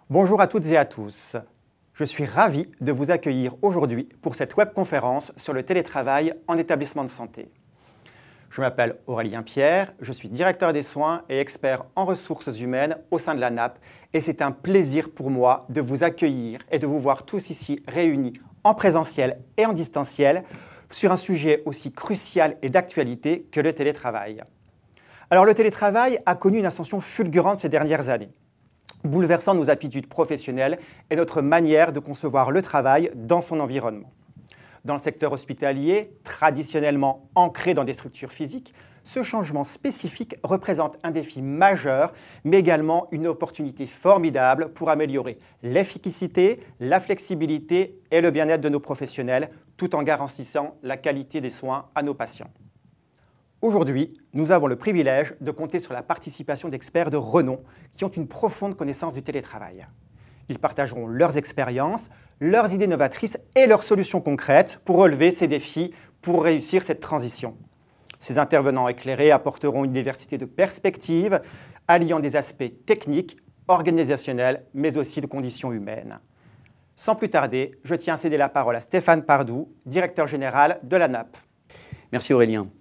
Bonjour à toutes et à tous. Je suis ravi de vous accueillir aujourd'hui pour cette webconférence sur le télétravail en établissement de santé. Je m'appelle Aurélien Pierre, je suis directeur des soins et expert en ressources humaines au sein de la NAP et c'est un plaisir pour moi de vous accueillir et de vous voir tous ici réunis en présentiel et en distanciel sur un sujet aussi crucial et d'actualité que le télétravail. Alors le télétravail a connu une ascension fulgurante ces dernières années, bouleversant nos habitudes professionnelles et notre manière de concevoir le travail dans son environnement. Dans le secteur hospitalier, traditionnellement ancré dans des structures physiques, ce changement spécifique représente un défi majeur, mais également une opportunité formidable pour améliorer l'efficacité, la flexibilité et le bien-être de nos professionnels, tout en garantissant la qualité des soins à nos patients. Aujourd'hui, nous avons le privilège de compter sur la participation d'experts de renom qui ont une profonde connaissance du télétravail. Ils partageront leurs expériences, leurs idées novatrices et leurs solutions concrètes pour relever ces défis, pour réussir cette transition. Ces intervenants éclairés apporteront une diversité de perspectives, alliant des aspects techniques, organisationnels, mais aussi de conditions humaines. Sans plus tarder, je tiens à céder la parole à Stéphane Pardou, directeur général de la NAP. Merci Aurélien.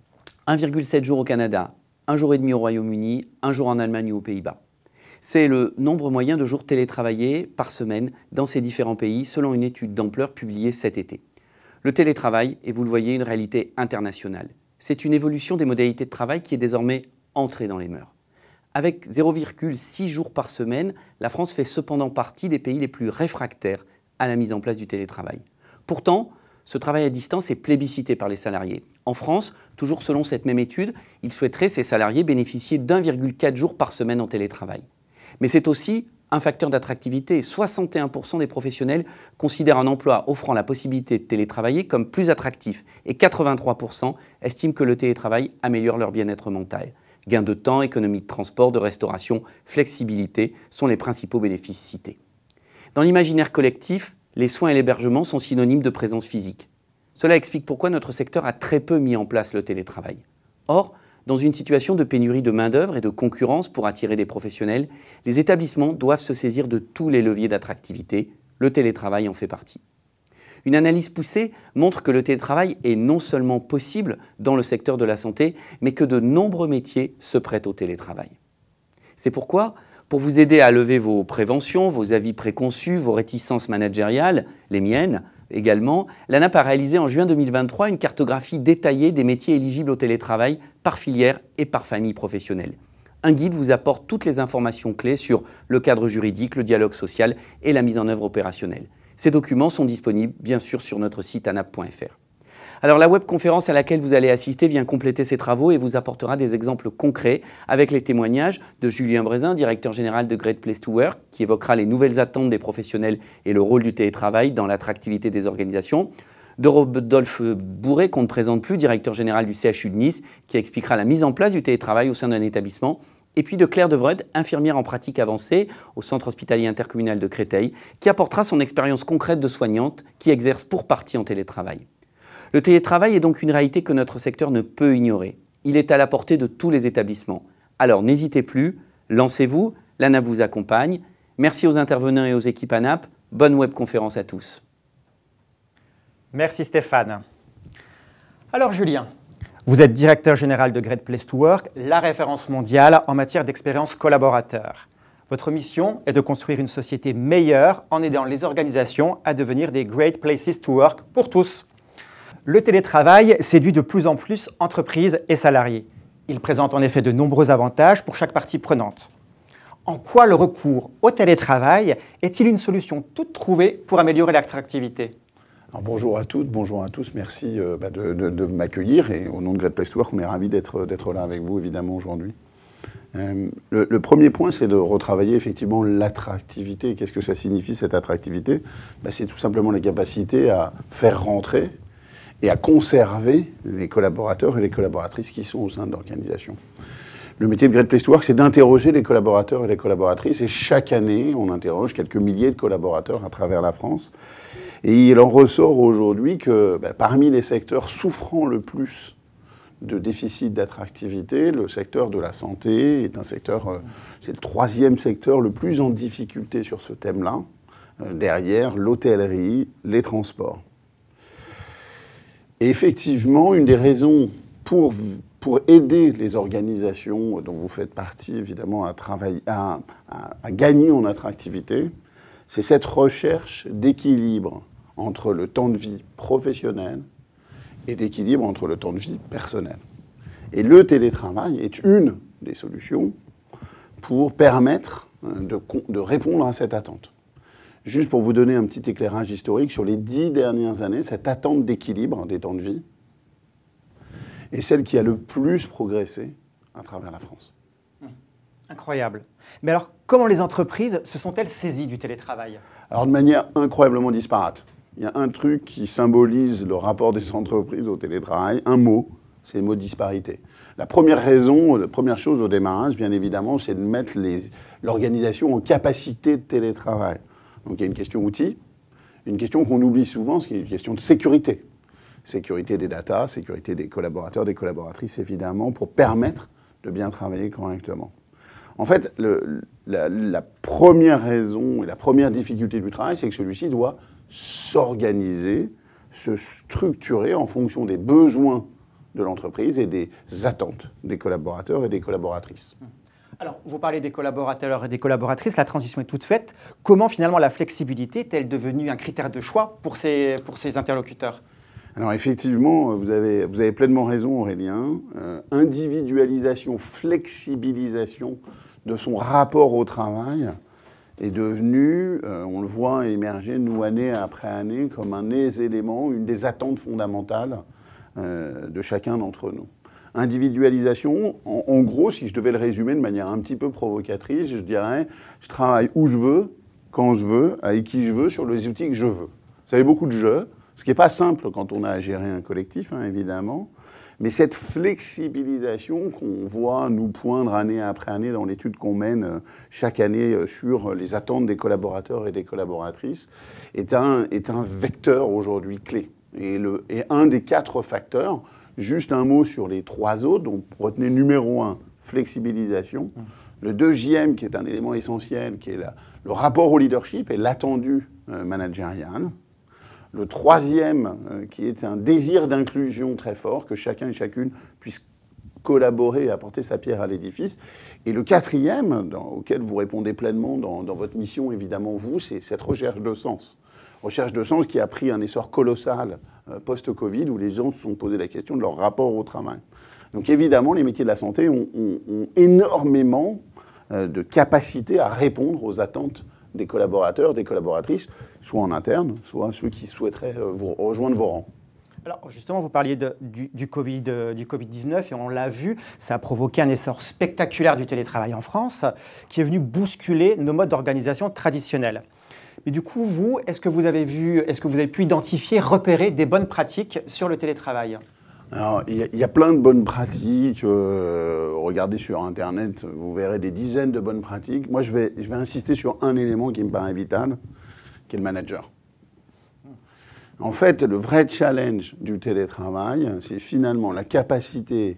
1,7 jours au Canada, 1 jour et demi au Royaume-Uni, 1 jour en Allemagne ou aux Pays-Bas. C'est le nombre moyen de jours télétravaillés par semaine dans ces différents pays selon une étude d'ampleur publiée cet été. Le télétravail est, vous le voyez, une réalité internationale. C'est une évolution des modalités de travail qui est désormais entrée dans les mœurs. Avec 0,6 jours par semaine, la France fait cependant partie des pays les plus réfractaires à la mise en place du télétravail. Pourtant, ce travail à distance est plébiscité par les salariés. En France, toujours selon cette même étude, ils souhaiteraient, ces salariés, bénéficier d'1,4 jours par semaine en télétravail. Mais c'est aussi un facteur d'attractivité. 61% des professionnels considèrent un emploi offrant la possibilité de télétravailler comme plus attractif et 83% estiment que le télétravail améliore leur bien-être mental. Gain de temps, économie de transport, de restauration, flexibilité sont les principaux bénéfices cités. Dans l'imaginaire collectif, les soins et l'hébergement sont synonymes de présence physique. Cela explique pourquoi notre secteur a très peu mis en place le télétravail. Or, dans une situation de pénurie de main-d'œuvre et de concurrence pour attirer des professionnels, les établissements doivent se saisir de tous les leviers d'attractivité. Le télétravail en fait partie. Une analyse poussée montre que le télétravail est non seulement possible dans le secteur de la santé, mais que de nombreux métiers se prêtent au télétravail. C'est pourquoi, pour vous aider à lever vos préventions, vos avis préconçus, vos réticences managériales, les miennes également, la NAP a réalisé en juin 2023 une cartographie détaillée des métiers éligibles au télétravail par filière et par famille professionnelle. Un guide vous apporte toutes les informations clés sur le cadre juridique, le dialogue social et la mise en œuvre opérationnelle. Ces documents sont disponibles bien sûr sur notre site anap.fr. Alors la webconférence à laquelle vous allez assister vient compléter ces travaux et vous apportera des exemples concrets avec les témoignages de Julien Brézin, directeur général de Great Place to Work, qui évoquera les nouvelles attentes des professionnels et le rôle du télétravail dans l'attractivité des organisations, de Rodolphe Bourré, qu'on ne présente plus, directeur général du CHU de Nice, qui expliquera la mise en place du télétravail au sein d'un établissement, et puis de Claire Devreude, infirmière en pratique avancée au Centre hospitalier intercommunal de Créteil, qui apportera son expérience concrète de soignante qui exerce pour partie en télétravail. Le télétravail est donc une réalité que notre secteur ne peut ignorer. Il est à la portée de tous les établissements. Alors n'hésitez plus, lancez-vous, la NAP vous accompagne. Merci aux intervenants et aux équipes ANAP. Bonne webconférence à tous. Merci Stéphane. Alors Julien, vous êtes directeur général de Great Place to Work, la référence mondiale en matière d'expérience collaborateur. Votre mission est de construire une société meilleure en aidant les organisations à devenir des Great Places to Work pour tous. Le télétravail séduit de plus en plus entreprises et salariés. Il présente en effet de nombreux avantages pour chaque partie prenante. En quoi le recours au télétravail est-il une solution toute trouvée pour améliorer l'attractivité ? Alors, bonjour à toutes, bonjour à tous. Merci de m'accueillir. Et au nom de Great Place to Work, on est ravis d'être là avec vous, évidemment, aujourd'hui. Le premier point, c'est de retravailler effectivement l'attractivité. Qu'est-ce que ça signifie, cette attractivité ? C'est tout simplement la capacité à faire rentrer et à conserver les collaborateurs et les collaboratrices qui sont au sein de l'organisation. Le métier de Great Place to Work, c'est d'interroger les collaborateurs et les collaboratrices. Et chaque année, on interroge quelques milliers de collaborateurs à travers la France. Et il en ressort aujourd'hui que parmi les secteurs souffrant le plus de déficit d'attractivité, le secteur de la santé est un secteur, c'est le troisième secteur le plus en difficulté sur ce thème-là, derrière l'hôtellerie, les transports. Et effectivement, une des raisons pour aider les organisations dont vous faites partie, évidemment, à gagner en attractivité, c'est cette recherche d'équilibre entre le temps de vie professionnel et d'équilibre entre le temps de vie personnel. Et le télétravail est une des solutions pour permettre de répondre à cette attente. Juste pour vous donner un petit éclairage historique, sur les 10 dernières années, cette attente d'équilibre des temps de vie est celle qui a le plus progressé à travers la France. Incroyable. Mais alors, comment les entreprises se sont-elles saisies du télétravail? Alors, de manière incroyablement disparate. Il y a un truc qui symbolise le rapport des entreprises au télétravail, un mot, c'est le mot disparité. La première raison, la première chose au démarrage, bien évidemment, c'est de mettre l'organisation en capacité de télétravail. Donc il y a une question outil, une question qu'on oublie souvent, c'est une question de sécurité. Sécurité des data, sécurité des collaborateurs, des collaboratrices, évidemment, pour permettre de bien travailler correctement. En fait, la première raison et la première difficulté du travail, c'est que celui-ci doit s'organiser, se structurer en fonction des besoins de l'entreprise et des attentes des collaborateurs et des collaboratrices. Alors, vous parlez des collaborateurs et des collaboratrices, la transition est toute faite. Comment finalement la flexibilité est-elle devenue un critère de choix pour ces interlocuteurs? Alors effectivement, vous avez pleinement raison Aurélien. Individualisation, flexibilisation de son rapport au travail est devenu, on le voit émerger, nous, année après année, comme un des éléments, une des attentes fondamentales de chacun d'entre nous. Individualisation, en gros, si je devais le résumer de manière un petit peu provocatrice, je dirais, je travaille où je veux, quand je veux, avec qui je veux, sur les outils que je veux. Ça fait beaucoup de jeux, ce qui n'est pas simple quand on a à gérer un collectif, hein, évidemment. Mais cette flexibilisation qu'on voit nous poindre année après année dans l'étude qu'on mène chaque année sur les attentes des collaborateurs et des collaboratrices est un vecteur aujourd'hui clé. Et un des 4 facteurs, juste un mot sur les 3 autres, donc retenez numéro 1, flexibilisation. Le deuxième, qui est un élément essentiel, qui est le rapport au leadership et l'attendu managérial. Le troisième, qui est un désir d'inclusion très fort, que chacun et chacune puisse collaborer et apporter sa pierre à l'édifice. Et le quatrième, auquel vous répondez pleinement dans votre mission, évidemment, vous, c'est cette recherche de sens. Recherche de sens qui a pris un essor colossal post-Covid, où les gens se sont posé la question de leur rapport au travail. Donc évidemment, les métiers de la santé ont énormément de capacité à répondre aux attentes des collaborateurs, des collaboratrices, soit en interne, soit ceux qui souhaiteraient vous rejoindre vos rangs. Alors justement, vous parliez du Covid-19 et on l'a vu, ça a provoqué un essor spectaculaire du télétravail en France qui est venu bousculer nos modes d'organisation traditionnels. Mais du coup, vous, est-ce que vous avez pu identifier, repérer des bonnes pratiques sur le télétravail? Alors, il y a plein de bonnes pratiques. Regardez sur Internet, vous verrez des dizaines de bonnes pratiques. Moi, je vais insister sur un élément qui me paraît vital, qui est le manager. En fait, le vrai challenge du télétravail, c'est finalement la capacité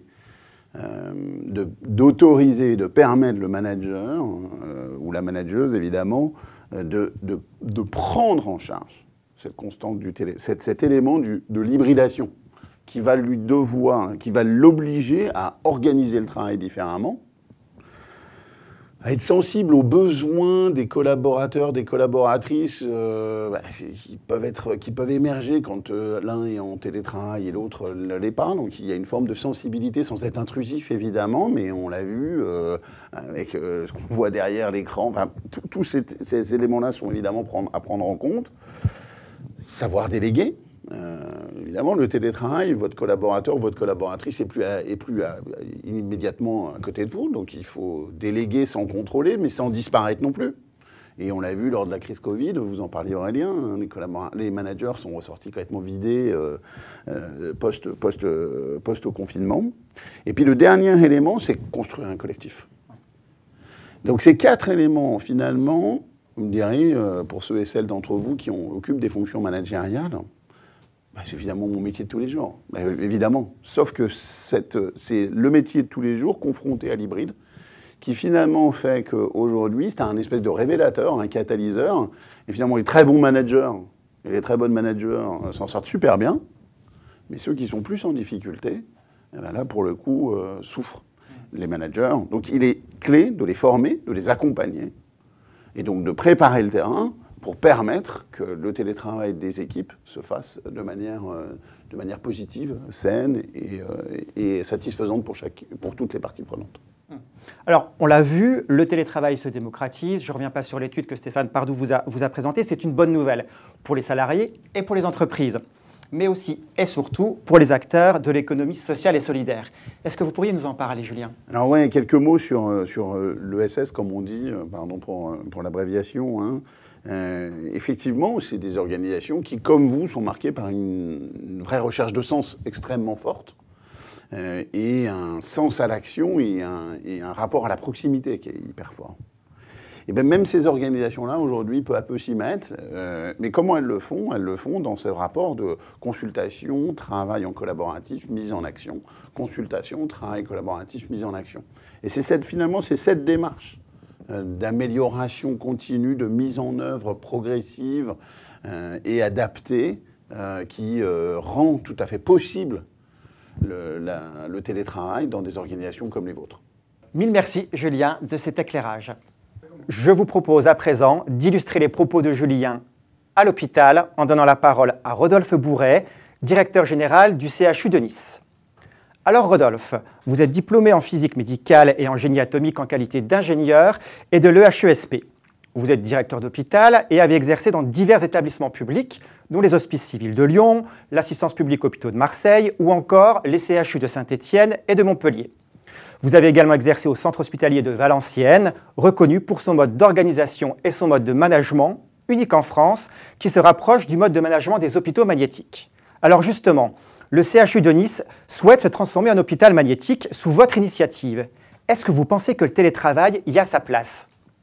d'autoriser, de permettre le manager, ou la manageuse évidemment, de prendre en charge cette constante du cet élément de l'hybridation qui va l'obliger à organiser le travail différemment, à être sensible aux besoins des collaborateurs, des collaboratrices qui peuvent émerger quand l'un est en télétravail et l'autre ne l'est pas. Donc il y a une forme de sensibilité sans être intrusif évidemment, mais on l'a vu avec ce qu'on voit derrière l'écran. Enfin, tous ces éléments-là sont évidemment à prendre en compte. Savoir déléguer. Évidemment, le télétravail, votre collaborateur, votre collaboratrice est plus immédiatement à côté de vous. Donc, il faut déléguer sans contrôler, mais sans disparaître non plus. Et on l'a vu lors de la crise Covid, vous en parliez Aurélien, les managers sont ressortis complètement vidés post-confinement. Et puis, le dernier élément, c'est construire un collectif. Donc, ces 4 éléments, finalement, vous me direz, pour ceux et celles d'entre vous qui occupent des fonctions managériales, C'est évidemment mon métier de tous les jours, évidemment. Sauf que c'est le métier de tous les jours confronté à l'hybride qui finalement fait qu'aujourd'hui, c'est un espèce de révélateur, un catalyseur. Et finalement, les très bons managers et les très bonnes managers s'en sortent super bien. Mais ceux qui sont plus en difficulté, eh bien là, pour le coup, souffrent. Les managers. Donc, il est clé de les former, de les accompagner. Et donc, de préparer le terrain pour permettre que le télétravail des équipes se fasse de manière positive, saine et satisfaisante pour toutes les parties prenantes. Alors, on l'a vu, le télétravail se démocratise. Je ne reviens pas sur l'étude que Stéphane Pardoux vous a présentée. C'est une bonne nouvelle pour les salariés et pour les entreprises, mais aussi et surtout pour les acteurs de l'économie sociale et solidaire. Est-ce que vous pourriez nous en parler, Julien? Alors oui, quelques mots sur l'ESS, comme on dit, pardon pour l'abréviation, hein. Effectivement, c'est des organisations qui, comme vous, sont marquées par une vraie recherche de sens extrêmement forte et un sens à l'action et un rapport à la proximité qui est hyper fort. Et bien même ces organisations-là, aujourd'hui, peu à peu s'y mettent. Mais comment elles le font? Elles le font dans ce rapport de consultation, travail en collaboratif, mise en action. Consultation, travail collaboratif, mise en action. Et finalement, c'est cette démarche d'amélioration continue, de mise en œuvre progressive et adaptée qui rend tout à fait possible le télétravail dans des organisations comme les vôtres. Mille merci, Julien, de cet éclairage. Je vous propose à présent d'illustrer les propos de Julien à l'hôpital en donnant la parole à Rodolphe Bourret, directeur général du CHU de Nice. Alors Rodolphe, vous êtes diplômé en physique médicale et en génie atomique en qualité d'ingénieur et de l'EHESP. Vous êtes directeur d'hôpital et avez exercé dans divers établissements publics, dont les Hospices civils de Lyon, l'Assistance publique hôpitaux de Marseille ou encore les CHU de Saint-Étienne et de Montpellier. Vous avez également exercé au centre hospitalier de Valenciennes, reconnu pour son mode d'organisation et son mode de management, unique en France, qui se rapproche du mode de management des hôpitaux magnétiques. Alors justement, le CHU de Nice souhaite se transformer en hôpital magnétique sous votre initiative. Est-ce que vous pensez que le télétravail y a sa place ?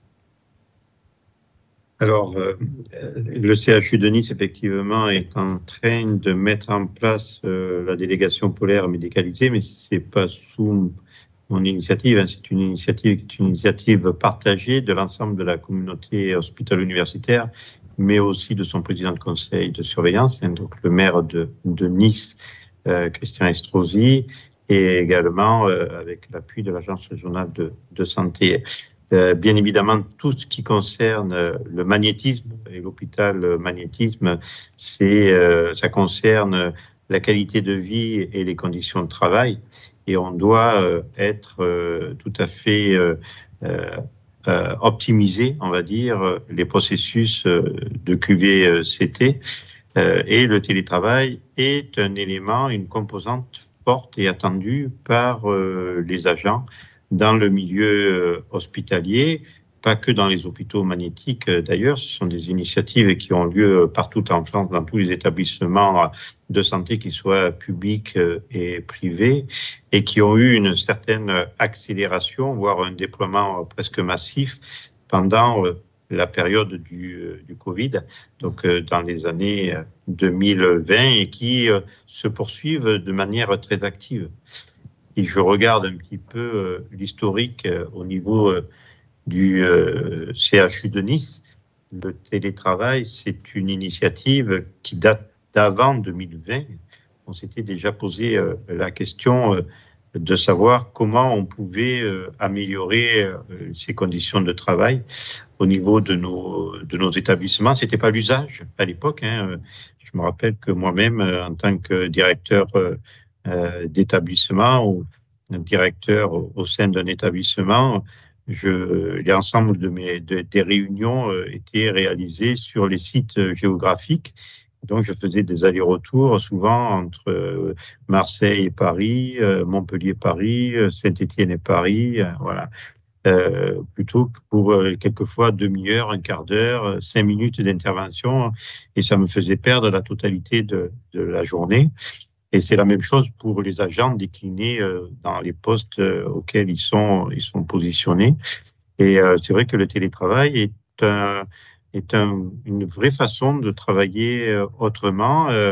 Alors, le CHU de Nice, effectivement, est en train de mettre en place la délégation polaire médicalisée, mais ce n'est pas sous mon initiative, hein. C'est une initiative partagée de l'ensemble de la communauté hospitalo-universitaire, mais aussi de son président de conseil de surveillance, hein, donc le maire de Nice, Christian Estrosi, et également avec l'appui de l'Agence régionale de santé. Bien évidemment, tout ce qui concerne le magnétisme et l'hôpital magnétisme, ça concerne la qualité de vie et les conditions de travail. Et on doit être tout à fait optimiser, on va dire, les processus de QVCT. Et le télétravail est un élément, une composante forte et attendue par les agents dans le milieu hospitalier, pas que dans les hôpitaux magnétiques d'ailleurs. Ce sont des initiatives qui ont lieu partout en France, dans tous les établissements de santé, qu'ils soient publics et privés, et qui ont eu une certaine accélération, voire un déploiement presque massif pendant la période du Covid, donc dans les années 2020, et qui se poursuivent de manière très active. Et je regarde un petit peu l'historique au niveau du CHU de Nice. Le télétravail, c'est une initiative qui date d'avant 2020. On s'était déjà posé la question de savoir comment on pouvait améliorer ces conditions de travail au niveau de nos établissements. C'était pas l'usage à l'époque, hein. Je me rappelle que moi-même, en tant que directeur d'établissement ou directeur au sein d'un établissement, l'ensemble des réunions étaient réalisées sur les sites géographiques. Donc, je faisais des allers-retours souvent entre Marseille et Paris, Montpellier-Paris, Saint-Étienne et Paris, voilà. Plutôt que pour quelquefois demi-heure, un quart d'heure, 5 minutes d'intervention, et ça me faisait perdre la totalité de la journée. Et c'est la même chose pour les agents déclinés dans les postes auxquels ils sont positionnés. Et c'est vrai que le télétravail est une vraie façon de travailler autrement,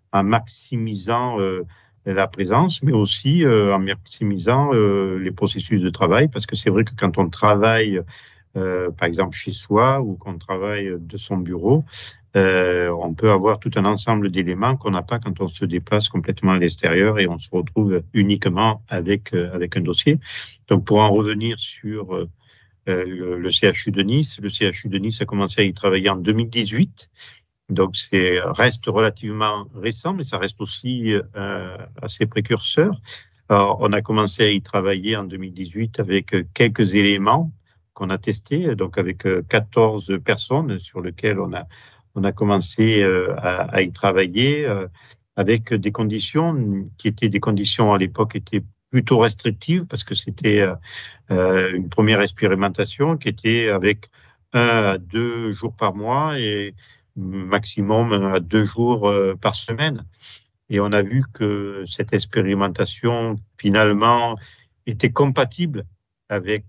en maximisant la présence, mais aussi en maximisant les processus de travail, parce que c'est vrai que quand on travaille, par exemple chez soi ou qu'on travaille de son bureau, on peut avoir tout un ensemble d'éléments qu'on n'a pas quand on se déplace complètement à l'extérieur et on se retrouve uniquement avec un dossier. Donc, pour en revenir sur le CHU de Nice, le CHU de Nice a commencé à y travailler en 2018. Donc, reste relativement récent, mais ça reste aussi assez précurseur. Alors, on a commencé à y travailler en 2018 avec quelques éléments qu'on a testés, donc avec 14 personnes sur lesquelles on a commencé à y travailler avec des conditions qui étaient des conditions à l'époque étaient plutôt restrictives parce que c'était une première expérimentation qui était avec 1 à 2 jours par mois et maximum à 2 jours par semaine. Et on a vu que cette expérimentation, finalement, était compatible avec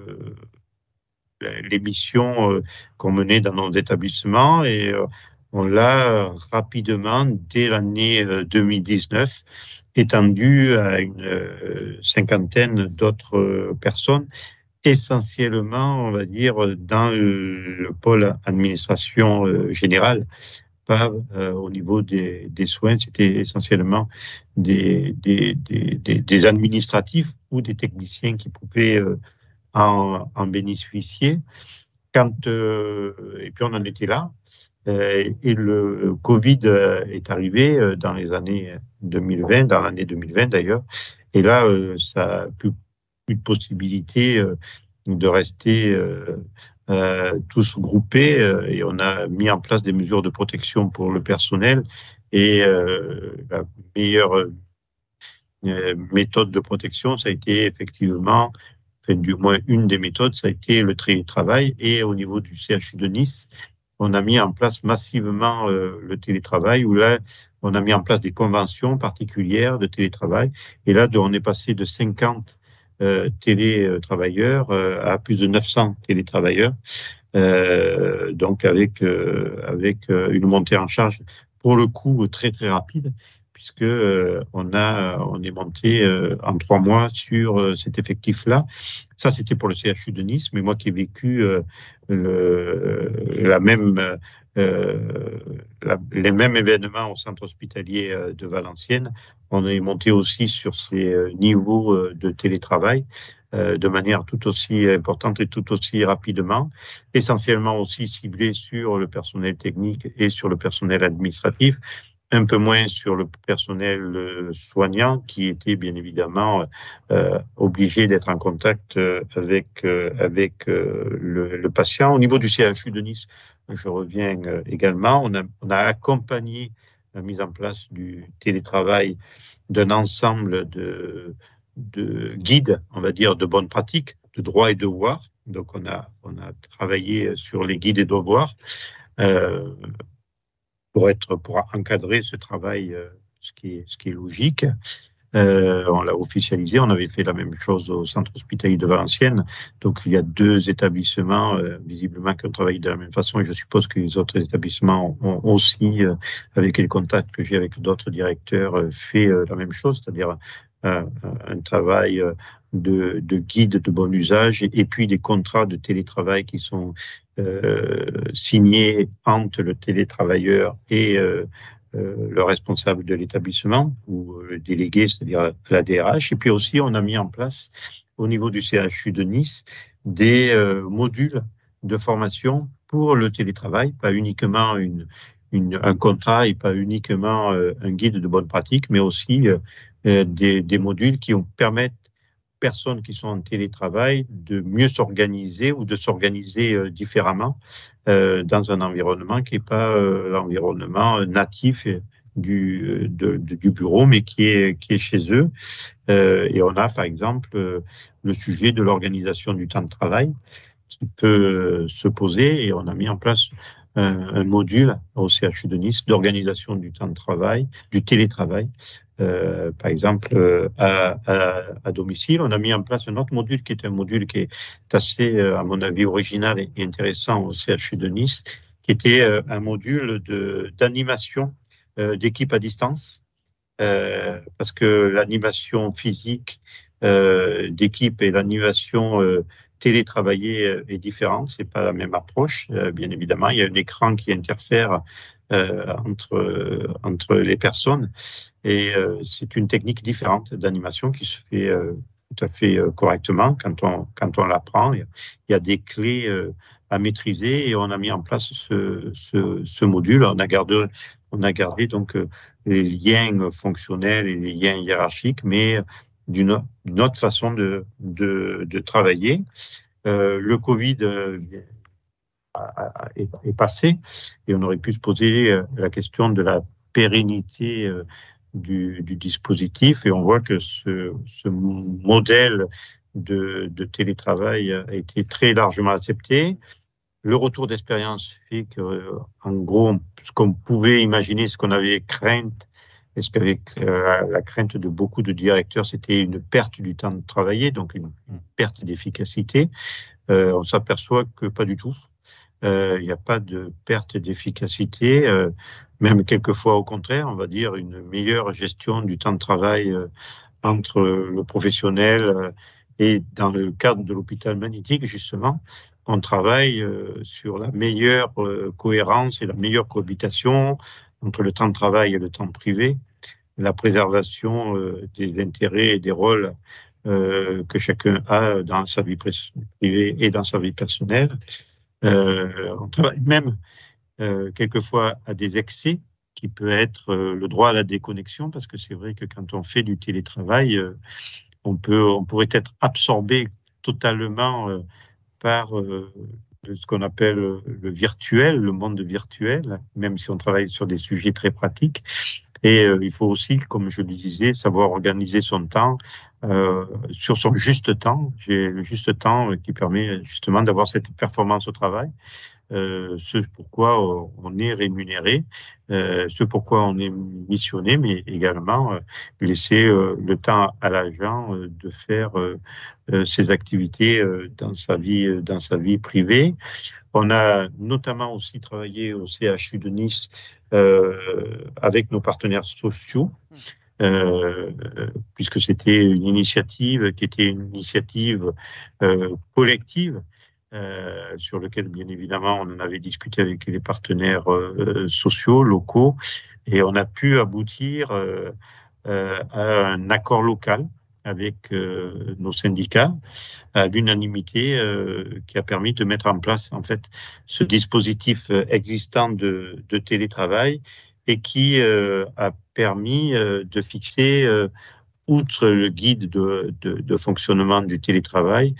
les missions qu'on menait dans nos établissements. Et on l'a rapidement, dès l'année 2019, étendu à une cinquantaine d'autres personnes, essentiellement, on va dire, dans le pôle administration générale, pas au niveau des soins. C'était essentiellement des administratifs ou des techniciens qui pouvaient en bénéficier. Et puis on en était là. Et le Covid est arrivé dans les années 2020, dans l'année 2020 d'ailleurs. Et là, ça a plus de possibilité de rester tous groupés et on a mis en place des mesures de protection pour le personnel et la meilleure méthode de protection, ça a été effectivement, enfin, du moins une des méthodes, ça a été le télétravail. Et au niveau du CHU de Nice, on a mis en place massivement le télétravail, où là, on a mis en place des conventions particulières de télétravail. Et là, on est passé de 50 télétravailleurs à plus de 900 télétravailleurs, donc avec une montée en charge, pour le coup, très, très rapide, puisque on est monté en 3 mois sur cet effectif-là. Ça, c'était pour le CHU de Nice, mais moi qui ai vécu les mêmes événements au centre hospitalier de Valenciennes, on est monté aussi sur ces niveaux de télétravail de manière tout aussi importante et tout aussi rapidement, essentiellement aussi ciblé sur le personnel technique et sur le personnel administratif, un peu moins sur le personnel soignant qui était bien évidemment obligé d'être en contact avec le patient. Au niveau du CHU de Nice, je reviens également, on a accompagné la mise en place du télétravail d'un ensemble de guides, on va dire, de bonnes pratiques, de droits et devoirs. Donc on a travaillé sur les guides et devoirs pour encadrer ce travail, ce qui est logique. On l'a officialisé. On avait fait la même chose au centre hospitalier de Valenciennes. Donc, il y a 2 établissements, visiblement, qui ont travaillé de la même façon. Et je suppose que les autres établissements ont aussi, avec les contacts que j'ai avec d'autres directeurs, fait la même chose, c'est-à-dire un travail de guide de bon usage et puis des contrats de télétravail qui sont signés entre le télétravailleur et le responsable de l'établissement ou le délégué, c'est-à-dire la DRH. Et puis aussi, on a mis en place au niveau du CHU de Nice des modules de formation pour le télétravail, pas uniquement un contrat et pas uniquement un guide de bonne pratique, mais aussi des modules qui permettent aux personnes qui sont en télétravail de mieux s'organiser ou de s'organiser différemment dans un environnement qui n'est pas l'environnement natif du bureau, mais qui est chez eux. Et on a, par exemple, le sujet de l'organisation du temps de travail qui peut se poser, et on a mis en place un module au CHU de Nice d'organisation du temps de travail, du télétravail, par exemple à domicile. On a mis en place un autre module qui est un module qui est assez, à mon avis, original et intéressant au CHU de Nice, qui était un module d'animation d'équipe à distance, parce que l'animation physique d'équipe et l'animation télétravaillée est différente, c'est pas la même approche, bien évidemment. Il y a un écran qui interfère entre les personnes et c'est une technique différente d'animation qui se fait tout à fait correctement quand on l'apprend. Il y a des clés à maîtriser et on a mis en place ce module. On a gardé donc les liens fonctionnels et les liens hiérarchiques, mais d'une autre façon de travailler. Le Covid est passé et on aurait pu se poser la question de la pérennité du dispositif, et on voit que ce modèle de télétravail a été très largement accepté. Le retour d'expérience fait qu'en gros, ce qu'on pouvait imaginer, ce qu'on avait crainte, est-ce qu'avec la crainte de beaucoup de directeurs, c'était une perte du temps de travailler, donc une perte d'efficacité. On s'aperçoit que pas du tout. Il n'y a pas de perte d'efficacité, même quelquefois au contraire, on va dire une meilleure gestion du temps de travail entre le professionnel et dans le cadre de l'hôpital magnétique, justement, on travaille sur la meilleure cohérence et la meilleure cohabitation entre le temps de travail et le temps privé, la préservation des intérêts et des rôles que chacun a dans sa vie privée et dans sa vie personnelle. On travaille même quelquefois à des excès qui peut être le droit à la déconnexion, parce que c'est vrai que quand on fait du télétravail, on pourrait être absorbé totalement par ce qu'on appelle le virtuel, le monde virtuel, même si on travaille sur des sujets très pratiques. Et il faut aussi, comme je le disais, savoir organiser son temps sur son juste temps. J'ai le juste temps qui permet justement d'avoir cette performance au travail. Ce pourquoi on est rémunéré, ce pourquoi on est missionné, mais également laisser le temps à l'agent de faire ses activités dans sa vie privée. On a notamment aussi travaillé au CHU de Nice avec nos partenaires sociaux, puisque c'était une initiative qui était une initiative collective, sur lequel, bien évidemment, on en avait discuté avec les partenaires sociaux, locaux, et on a pu aboutir à un accord local avec nos syndicats, à l'unanimité, qui a permis de mettre en place, en fait, ce dispositif existant de télétravail et qui a permis de fixer outre le guide de fonctionnement du télétravail,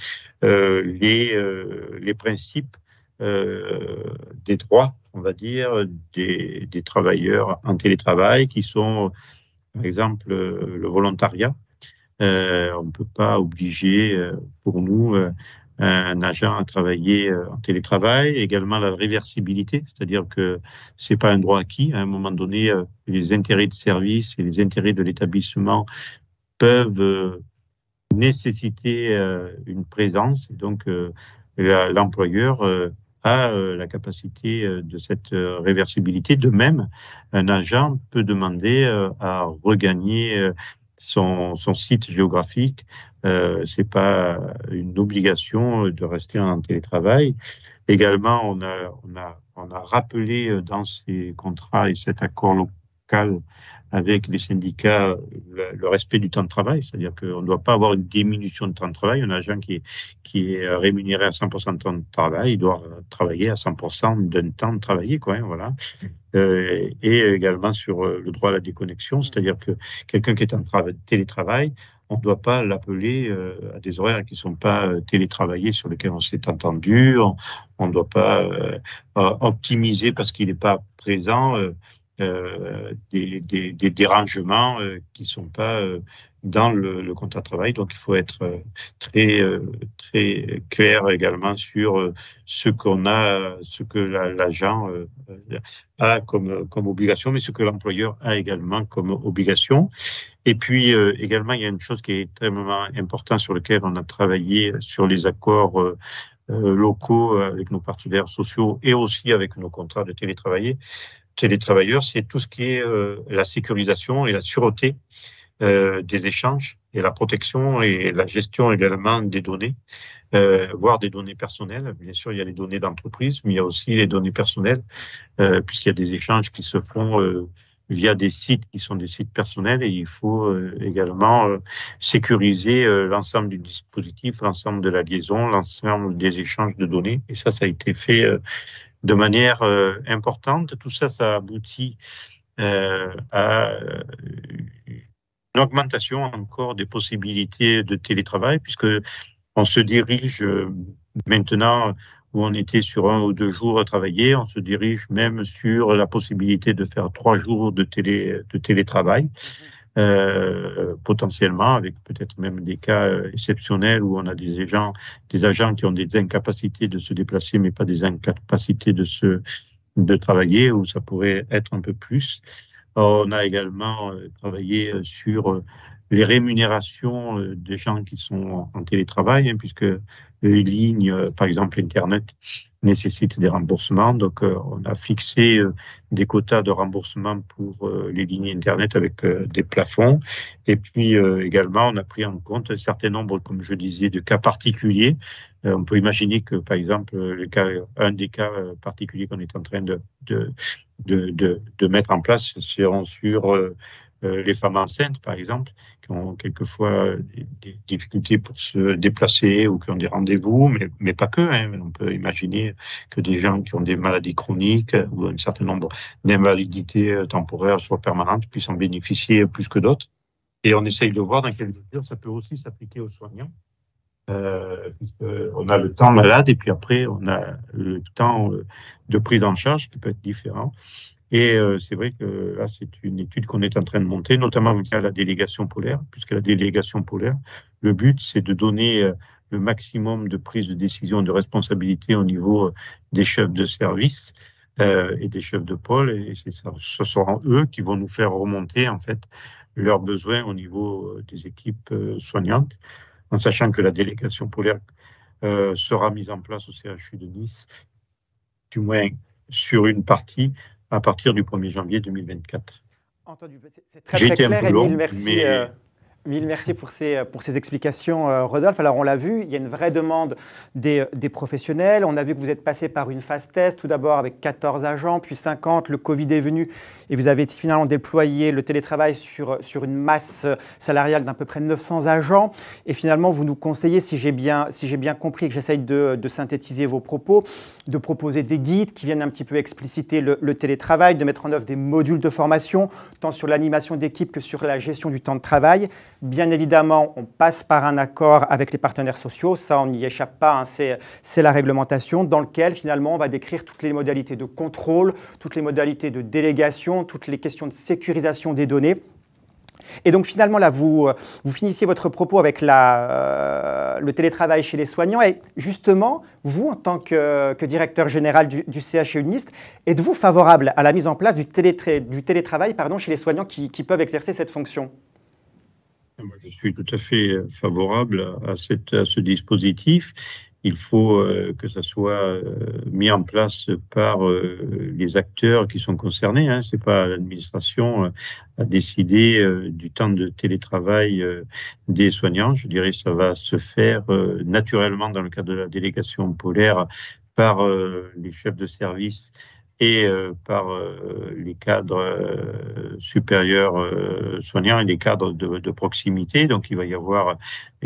les principes des droits, on va dire, des travailleurs en télétravail, qui sont, par exemple, le volontariat. On ne peut pas obliger, pour nous, un agent à travailler en télétravail. Également la réversibilité, c'est-à-dire que c'est pas un droit acquis. À un moment donné, les intérêts de service et les intérêts de l'établissement peuvent nécessiter une présence, et donc l'employeur a la capacité de cette réversibilité. De même, un agent peut demander à regagner son site géographique. C'est pas une obligation de rester en télétravail. Également, on a rappelé dans ces contrats et cet accord local avec les syndicats le respect du temps de travail, c'est-à-dire qu'on ne doit pas avoir une diminution de temps de travail. Un agent qui est rémunéré à 100% de temps de travail, il doit travailler à 100% d'un temps de travailler, quoi, voilà. Et également sur le droit à la déconnexion, c'est-à-dire que quelqu'un qui est en télétravail, on ne doit pas l'appeler à des horaires qui ne sont pas télétravaillés, sur lesquels on s'est entendu. On ne doit pas optimiser parce qu'il n'est pas présent des dérangements qui ne sont pas dans le contrat de travail. Donc, il faut être très clair également sur ce que l'agent a comme obligation, mais ce que l'employeur a également comme obligation. Et puis, également, il y a une chose qui est extrêmement importante sur laquelle on a travaillé sur les accords locaux avec nos partenaires sociaux et aussi avec nos contrats de télétravailler. télétravailleurs, c'est tout ce qui est la sécurisation et la sûreté des échanges et la protection et la gestion également des données, voire des données personnelles. Bien sûr, il y a les données d'entreprise, mais il y a aussi les données personnelles, puisqu'il y a des échanges qui se font via des sites qui sont des sites personnels, et il faut également sécuriser l'ensemble du dispositif, l'ensemble de la liaison, l'ensemble des échanges de données. Et ça a été fait de manière importante. Tout ça, ça aboutit à une augmentation encore des possibilités de télétravail, puisque on se dirige maintenant, où on était sur 1 ou 2 jours à travailler, on se dirige même sur la possibilité de faire 3 jours de télétravail, potentiellement, avec peut-être même des cas exceptionnels où on a des agents qui ont des incapacités de se déplacer, mais pas des incapacités de travailler, où ça pourrait être un peu plus. On a également travaillé sur les rémunérations des gens qui sont en télétravail, puisque les lignes, par exemple Internet, nécessitent des remboursements. Donc, on a fixé des quotas de remboursement pour les lignes Internet avec des plafonds. Et puis, également, on a pris en compte un certain nombre, comme je disais, de cas particuliers. On peut imaginer que, par exemple, un des cas particuliers qu'on est en train de mettre en place seront sur les femmes enceintes, par exemple, qui ont quelquefois des difficultés pour se déplacer ou qui ont des rendez-vous, mais pas que. On peut imaginer que des gens qui ont des maladies chroniques ou un certain nombre d'invalidités temporaires, soit permanentes, puissent en bénéficier plus que d'autres. Et on essaye de voir dans quelle mesure ça peut aussi s'appliquer aux soignants. On a le temps malade et puis après on a le temps de prise en charge qui peut être différent. Et c'est vrai que là, c'est une étude qu'on est en train de monter, notamment via la délégation polaire, puisque la délégation polaire, le but, c'est de donner le maximum de prise de décision, de responsabilité au niveau des chefs de service et des chefs de pôle. Et ce seront eux qui vont nous faire remonter, en fait, leurs besoins au niveau des équipes soignantes, en sachant que la délégation polaire sera mise en place au CHU de Nice, du moins sur une partie, à partir du 1er janvier 2024. Entendu, c'est très clair, un peu long, mille merci pour ces explications, Rodolphe. Alors, on l'a vu, il y a une vraie demande des professionnels. On a vu que vous êtes passé par une phase test, tout d'abord avec 14 agents, puis 50. Le Covid est venu et vous avez finalement déployé le télétravail sur une masse salariale d'à peu près 900 agents. Et finalement, vous nous conseillez, si j'ai bien compris, que j'essaye de synthétiser vos propos, de proposer des guides qui viennent un petit peu expliciter le télétravail, de mettre en œuvre des modules de formation, tant sur l'animation d'équipe que sur la gestion du temps de travail. Bien évidemment, on passe par un accord avec les partenaires sociaux, ça on n'y échappe pas, c'est la réglementation, dans lequel finalement on va décrire toutes les modalités de contrôle, toutes les modalités de délégation, toutes les questions de sécurisation des données. Et donc finalement, là, vous finissiez votre propos avec le télétravail chez les soignants. Et justement, vous, en tant que directeur général du CHU de Nice, êtes-vous favorable à la mise en place du télétravail chez les soignants qui peuvent exercer cette fonction ? Moi, je suis tout à fait favorable à ce dispositif. Il faut que ça soit mis en place par les acteurs qui sont concernés. Ce n'est pas l'administration à décider du temps de télétravail des soignants. Je dirais que ça va se faire naturellement dans le cadre de la délégation polaire par les chefs de service et par les cadres supérieurs soignants et les cadres de proximité. Donc, il va y avoir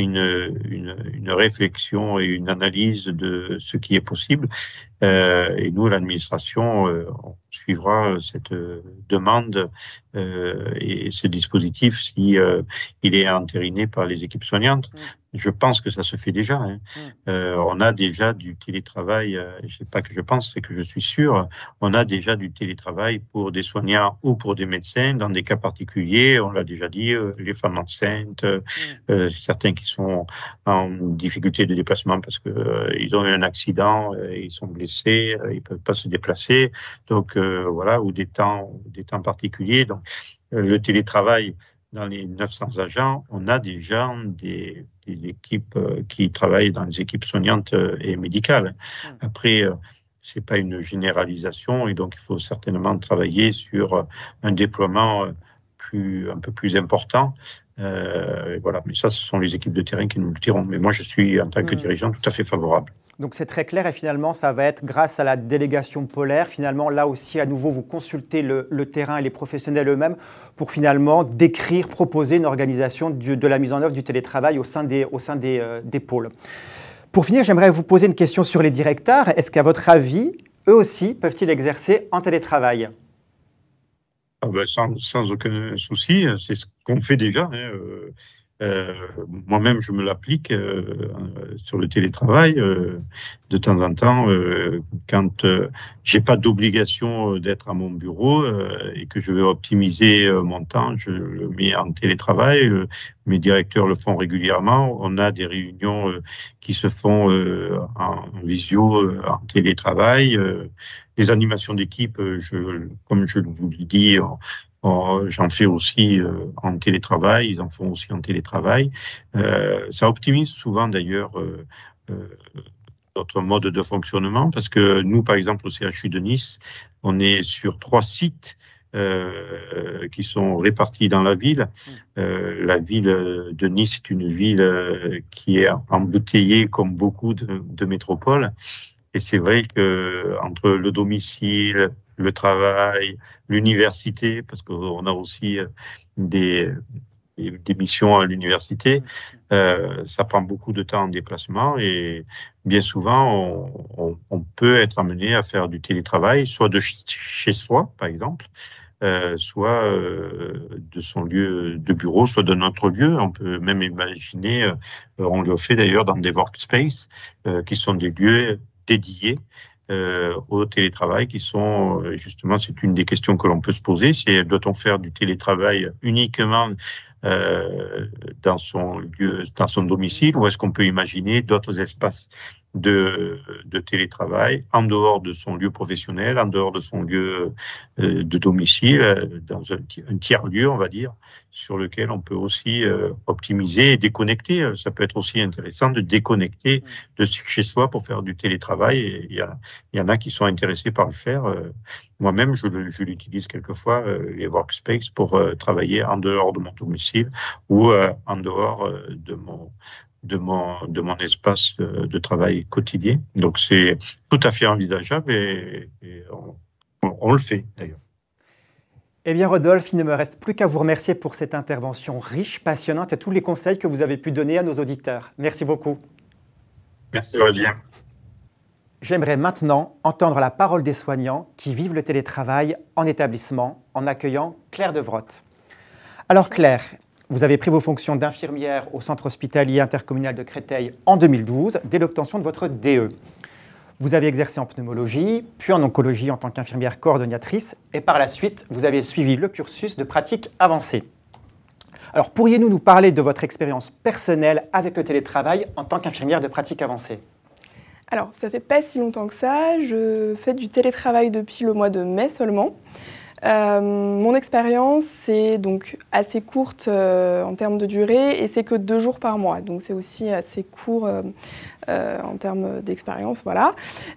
une réflexion et une analyse de ce qui est possible. Et nous, l'administration, on suivra cette demande et ce dispositif si il est entériné par les équipes soignantes. Je pense que ça se fait déjà. On a déjà du télétravail, je sais pas que je pense, c'est que je suis sûr, on a déjà du télétravail pour des soignants ou pour des médecins dans des cas particuliers. On l'a déjà dit, les femmes enceintes, certains qui sont en difficulté de déplacement parce qu'ils ont eu un accident, ils sont blessés, ils ne peuvent pas se déplacer. Donc voilà, ou des temps particuliers. Donc le télétravail, dans les 900 agents, on a déjà des équipes qui travaillent dans les équipes soignantes et médicales. Après, c'est pas une généralisation et donc il faut certainement travailler sur un déploiement un peu plus important. Voilà, mais ça, ce sont les équipes de terrain qui nous le diront. Mais moi, je suis, en tant que dirigeant, tout à fait favorable. Donc c'est très clair et finalement, ça va être grâce à la délégation polaire. Finalement, là aussi, à nouveau, vous consultez le terrain et les professionnels eux-mêmes pour finalement décrire, proposer une organisation de la mise en œuvre du télétravail au sein des pôles. Pour finir, j'aimerais vous poser une question sur les directeurs. Est-ce qu'à votre avis, eux aussi, peuvent-ils exercer en télétravail ? Ah ben, sans aucun souci, c'est ce qu'on fait déjà. Moi-même, je me l'applique sur le télétravail de temps en temps quand j'ai pas d'obligation d'être à mon bureau et que je veux optimiser mon temps, je le mets en télétravail. Mes directeurs le font régulièrement. On a des réunions qui se font en visio, en télétravail. Les animations d'équipe, comme je vous le dis, j'en fais aussi en télétravail, ils en font aussi en télétravail. Ça optimise souvent d'ailleurs notre mode de fonctionnement parce que nous, par exemple, au CHU de Nice, on est sur 3 sites qui sont répartis dans la ville. La ville de Nice est une ville qui est embouteillée comme beaucoup de métropoles. Et c'est vrai que entre le domicile, le travail, l'université, parce qu'on a aussi des missions à l'université, ça prend beaucoup de temps en déplacement et bien souvent, on peut être amené à faire du télétravail, soit de chez soi, par exemple, soit de son lieu de bureau, soit de notre lieu. On peut même imaginer, on le fait d'ailleurs dans des workspaces, qui sont des lieux dédiés au télétravail, qui sont justement, c'est une des questions que l'on peut se poser, c'est doit-on faire du télétravail uniquement dans son lieu, dans son domicile, ou est-ce qu'on peut imaginer d'autres espaces de télétravail en dehors de son lieu professionnel, en dehors de son lieu de domicile, dans un tiers-lieu, on va dire, sur lequel on peut aussi optimiser et déconnecter. Ça peut être aussi intéressant de déconnecter de chez soi pour faire du télétravail. Et il y en a qui sont intéressés par le faire. Moi-même, je l'utilise quelquefois, les workspaces, pour travailler en dehors de mon domicile ou en dehors de mon espace de travail quotidien. Donc, c'est tout à fait envisageable et on le fait d'ailleurs. Eh bien, Rodolphe, il ne me reste plus qu'à vous remercier pour cette intervention riche, passionnante et tous les conseils que vous avez pu donner à nos auditeurs. Merci beaucoup. Merci, Aurélien. J'aimerais maintenant entendre la parole des soignants qui vivent le télétravail en établissement en accueillant Claire Devrotte. Alors Claire, vous avez pris vos fonctions d'infirmière au centre hospitalier intercommunal de Créteil en 2012, dès l'obtention de votre DE. Vous avez exercé en pneumologie, puis en oncologie en tant qu'infirmière coordonnatrice, et par la suite, vous avez suivi le cursus de pratique avancée. Alors, pourriez-vous nous parler de votre expérience personnelle avec le télétravail en tant qu'infirmière de pratique avancée ? Alors, ça fait pas si longtemps que ça. Je fais du télétravail depuis le mois de mai seulement. Mon expérience, c'est donc assez courte en termes de durée et c'est que 2 jours par mois. Donc, c'est aussi assez court en termes d'expérience. Voilà.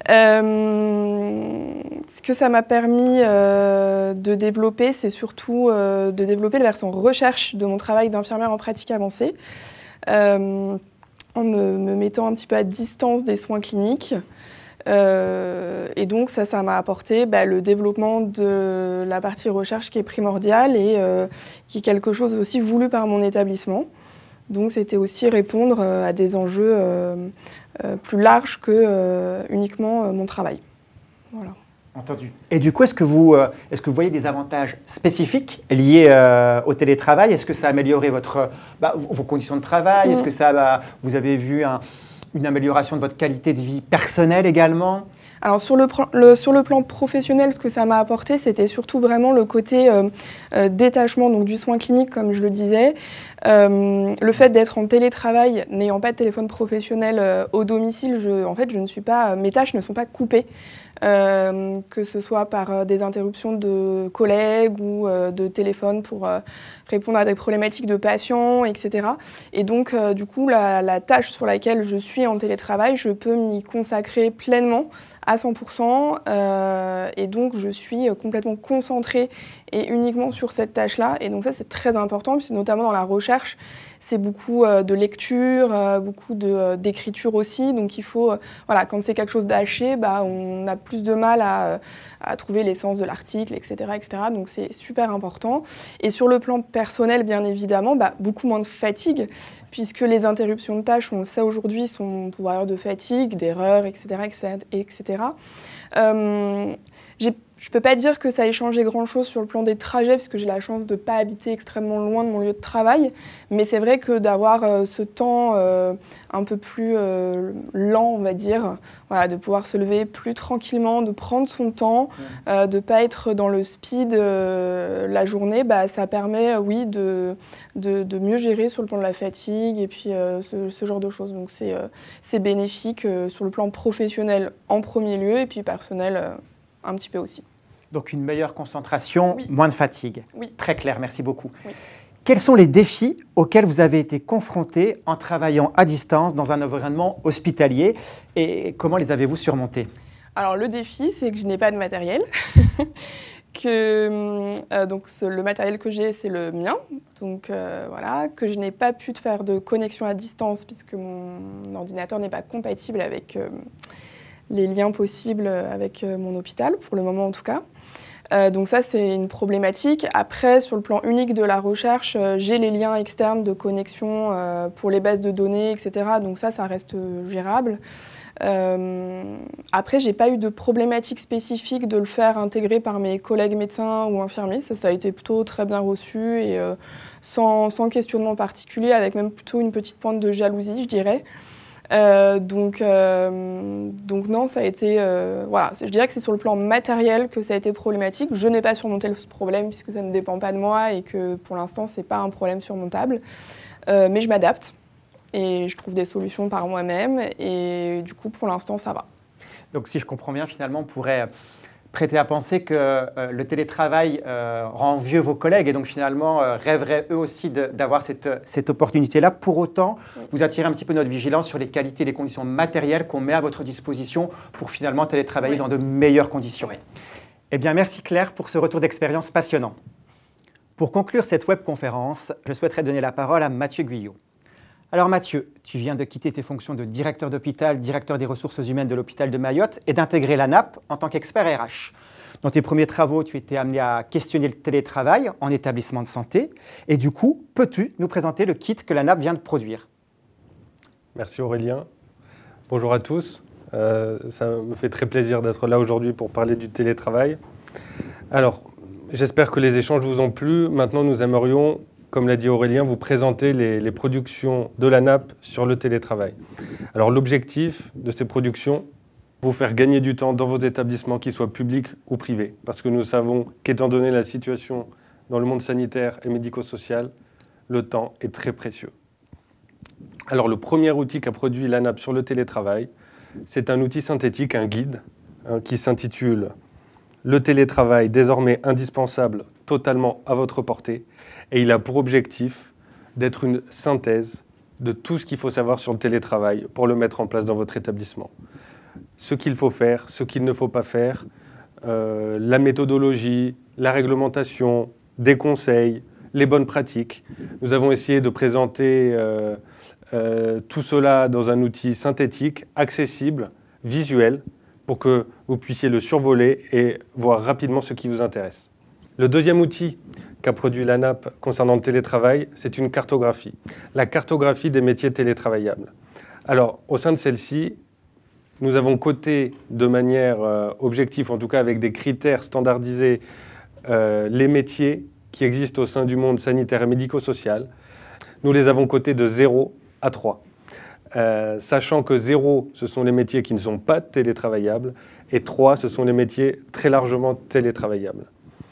Ce que ça m'a permis de développer, c'est surtout de développer la version recherche de mon travail d'infirmière en pratique avancée. En me mettant un petit peu à distance des soins cliniques. Et donc ça m'a apporté le développement de la partie recherche qui est primordiale et qui est quelque chose aussi voulu par mon établissement. Donc c'était aussi répondre à des enjeux plus larges que uniquement mon travail. Voilà. Entendu. Et du coup, est-ce que vous voyez des avantages spécifiques liés au télétravail ? Est-ce que ça a amélioré vos conditions de travail ? Est-ce que vous avez vu une amélioration de votre qualité de vie personnelle également ? Alors sur le plan professionnel, ce que ça m'a apporté, c'était surtout vraiment le côté détachement donc, du soin clinique, comme je le disais. Le fait d'être en télétravail, n'ayant pas de téléphone professionnel au domicile, mes tâches ne sont pas coupées. que ce soit par des interruptions de collègues ou de téléphone pour répondre à des problématiques de patients, etc. Et donc, du coup, la tâche sur laquelle je suis en télétravail, je peux m'y consacrer pleinement à 100%. Et donc, je suis complètement concentrée et uniquement sur cette tâche-là. Et donc ça, c'est très important, puisque notamment dans la recherche, c'est beaucoup de lecture, beaucoup d'écriture aussi. Donc il faut, voilà, quand c'est quelque chose d'haché, on a plus de mal à trouver l'essence de l'article, etc., etc. Donc c'est super important. Et sur le plan personnel, bien évidemment, beaucoup moins de fatigue, puisque les interruptions de tâches, on le sait aujourd'hui, sont pourvoyeurs de fatigue, d'erreurs, etc., etc. Je ne peux pas dire que ça ait changé grand-chose sur le plan des trajets, puisque j'ai la chance de ne pas habiter extrêmement loin de mon lieu de travail. Mais c'est vrai que d'avoir ce temps un peu plus lent, on va dire, voilà, de pouvoir se lever plus tranquillement, de prendre son temps, de ne pas être dans le speed la journée, ça permet, oui, de mieux gérer sur le plan de la fatigue et puis ce genre de choses. Donc c'est bénéfique sur le plan professionnel en premier lieu et puis personnel un petit peu aussi. Donc une meilleure concentration, oui. Moins de fatigue. Oui. Très clair, merci beaucoup. Oui. Quels sont les défis auxquels vous avez été confrontés en travaillant à distance dans un environnement hospitalier et comment les avez-vous surmontés? Alors le défi, c'est que je n'ai pas de matériel. Donc le matériel que j'ai, c'est le mien. Donc voilà, que je n'ai pas pu faire de connexion à distance puisque mon ordinateur n'est pas compatible avec les liens possibles avec mon hôpital, pour le moment en tout cas. Donc ça, c'est une problématique. Après, sur le plan unique de la recherche, j'ai les liens externes de connexion pour les bases de données, etc. Donc ça reste gérable. Après, j'ai pas eu de problématique spécifique de le faire intégrer par mes collègues médecins ou infirmiers. Ça a été plutôt très bien reçu et sans questionnement particulier, avec même plutôt une petite pointe de jalousie, je dirais. Donc non, ça a été... voilà, je dirais que c'est sur le plan matériel que ça a été problématique. Je n'ai pas surmonté ce problème puisque ça ne dépend pas de moi et que pour l'instant, ce n'est pas un problème surmontable. Mais je m'adapte et je trouve des solutions par moi-même et du coup, pour l'instant, ça va. Donc si je comprends bien, finalement, on pourrait prêter à penser que le télétravail rend vieux vos collègues et donc finalement rêveraient eux aussi d'avoir cette opportunité-là. Pour autant, oui. Vous attirez un petit peu notre vigilance sur les qualités et les conditions matérielles qu'on met à votre disposition pour finalement télétravailler oui. Dans de meilleures conditions. Oui. Eh bien, merci Claire pour ce retour d'expérience passionnant. Pour conclure cette webconférence, je souhaiterais donner la parole à Mathieu Guyot. Alors Mathieu, tu viens de quitter tes fonctions de directeur d'hôpital, directeur des ressources humaines de l'hôpital de Mayotte et d'intégrer l'ANAP en tant qu'expert RH. Dans tes premiers travaux, tu étais amené à questionner le télétravail en établissement de santé. Et du coup, peux-tu nous présenter le kit que l'ANAP vient de produire? Merci Aurélien. Bonjour à tous. Ça me fait très plaisir d'être là aujourd'hui pour parler du télétravail. Alors, j'espère que les échanges vous ont plu. Maintenant, nous aimerions, comme l'a dit Aurélien, vous présenter les productions de l'ANAP sur le télétravail. Alors l'objectif de ces productions, vous faire gagner du temps dans vos établissements, qu'ils soient publics ou privés. Parce que nous savons qu'étant donné la situation dans le monde sanitaire et médico-social, le temps est très précieux. Alors le premier outil qu'a produit l'ANAP sur le télétravail, c'est un outil synthétique, un guide, qui s'intitule « Le télétravail désormais indispensable, totalement à votre portée ». Et il a pour objectif d'être une synthèse de tout ce qu'il faut savoir sur le télétravail pour le mettre en place dans votre établissement. Ce qu'il faut faire, ce qu'il ne faut pas faire, la méthodologie, la réglementation, des conseils, les bonnes pratiques. Nous avons essayé de présenter tout cela dans un outil synthétique, accessible, visuel, pour que vous puissiez le survoler et voir rapidement ce qui vous intéresse. Le deuxième outil qu'a produit l'ANAP concernant le télétravail, c'est une cartographie. La cartographie des métiers télétravaillables. Alors, au sein de celle-ci, nous avons coté de manière objective, en tout cas avec des critères standardisés, les métiers qui existent au sein du monde sanitaire et médico-social. Nous les avons cotés de 0 à 3. Sachant que 0, ce sont les métiers qui ne sont pas télétravaillables, et 3, ce sont les métiers très largement télétravaillables.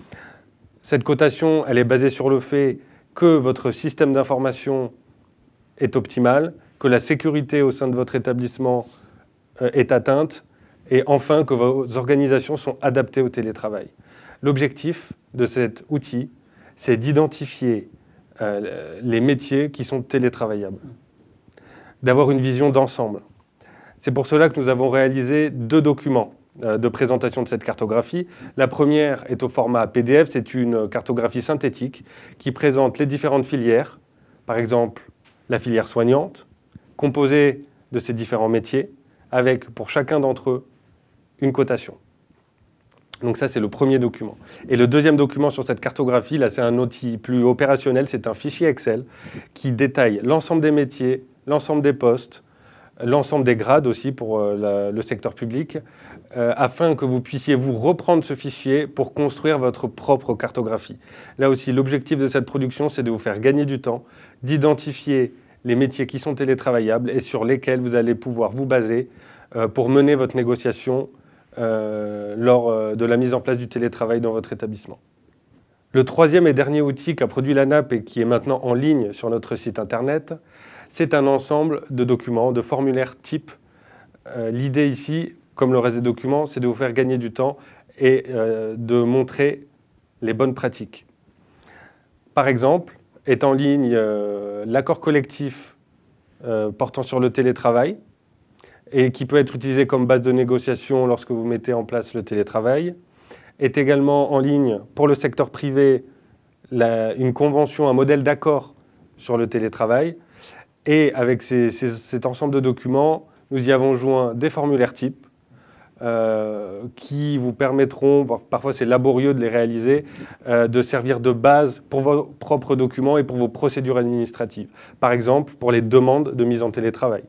Cette cotation, elle est basée sur le fait que votre système d'information est optimal, que la sécurité au sein de votre établissement est atteinte et enfin que vos organisations sont adaptées au télétravail. L'objectif de cet outil, c'est d'identifier les métiers qui sont télétravaillables, d'avoir une vision d'ensemble. C'est pour cela que nous avons réalisé 2 documents de présentation de cette cartographie. La première est au format PDF, c'est une cartographie synthétique qui présente les différentes filières, par exemple la filière soignante, composée de ces différents métiers, avec pour chacun d'entre eux une cotation. Donc ça, c'est le premier document. Et le deuxième document sur cette cartographie, là, c'est un outil plus opérationnel, c'est un fichier Excel qui détaille l'ensemble des métiers, l'ensemble des postes, l'ensemble des grades aussi pour le secteur public, afin que vous puissiez vous reprendre ce fichier pour construire votre propre cartographie. Là aussi, l'objectif de cette production, c'est de vous faire gagner du temps, d'identifier les métiers qui sont télétravaillables et sur lesquels vous allez pouvoir vous baser pour mener votre négociation lors de la mise en place du télétravail dans votre établissement. Le troisième et dernier outil qu'a produit l'ANAP et qui est maintenant en ligne sur notre site internet, c'est un ensemble de documents, de formulaires types. L'idée ici, comme le reste des documents, c'est de vous faire gagner du temps et de montrer les bonnes pratiques. Par exemple, est en ligne l'accord collectif portant sur le télétravail et qui peut être utilisé comme base de négociation lorsque vous mettez en place le télétravail. Est également en ligne pour le secteur privé une convention, un modèle d'accord sur le télétravail. Et avec cet ensemble de documents, nous y avons joint des formulaires types qui vous permettront, parfois c'est laborieux de les réaliser, de servir de base pour vos propres documents et pour vos procédures administratives. Par exemple, pour les demandes de mise en télétravail.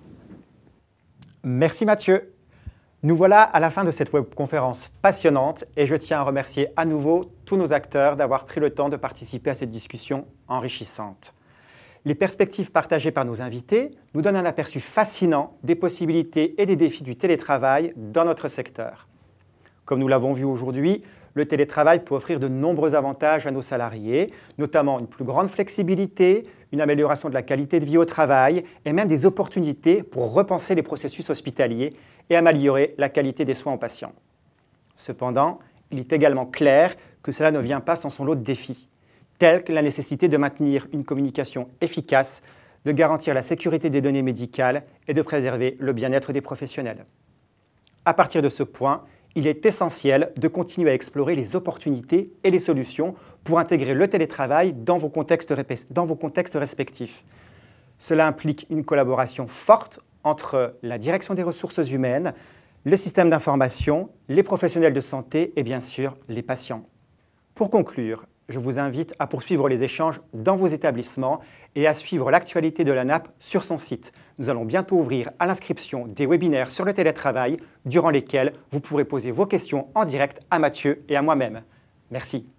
Merci Mathieu. Nous voilà à la fin de cette webconférence passionnante et je tiens à remercier à nouveau tous nos acteurs d'avoir pris le temps de participer à cette discussion enrichissante. Les perspectives partagées par nos invités nous donnent un aperçu fascinant des possibilités et des défis du télétravail dans notre secteur. Comme nous l'avons vu aujourd'hui, le télétravail peut offrir de nombreux avantages à nos salariés, notamment une plus grande flexibilité, une amélioration de la qualité de vie au travail et même des opportunités pour repenser les processus hospitaliers et améliorer la qualité des soins aux patients. Cependant, il est également clair que cela ne vient pas sans son lot de défis, tels que la nécessité de maintenir une communication efficace, de garantir la sécurité des données médicales et de préserver le bien-être des professionnels. À partir de ce point, il est essentiel de continuer à explorer les opportunités et les solutions pour intégrer le télétravail dans vos contextes respectifs. Cela implique une collaboration forte entre la direction des ressources humaines, le système d'information, les professionnels de santé et bien sûr les patients. Pour conclure, je vous invite à poursuivre les échanges dans vos établissements et à suivre l'actualité de l'ANAP sur son site. Nous allons bientôt ouvrir à l'inscription des webinaires sur le télétravail, durant lesquels vous pourrez poser vos questions en direct à Mathieu et à moi-même. Merci.